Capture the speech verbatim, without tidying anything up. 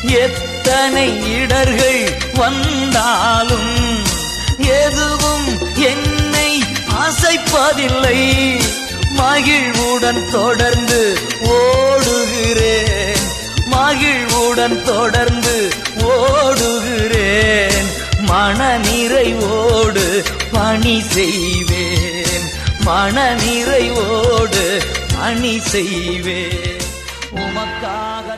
எத்தனை இடர்கள் வந்தாலும் எதுவும் என்னை அசைப்பதில்லை. மகிழ்வுடன் தொடர்ந்து ஓடுகிறேன், மகிழ்வுடன் தொடர்ந்து ஓடுகிறேன். மனநிறைவோடு பணி செய்வேன், மனநிறைவோடு பணி செய்வேன். உமக்காக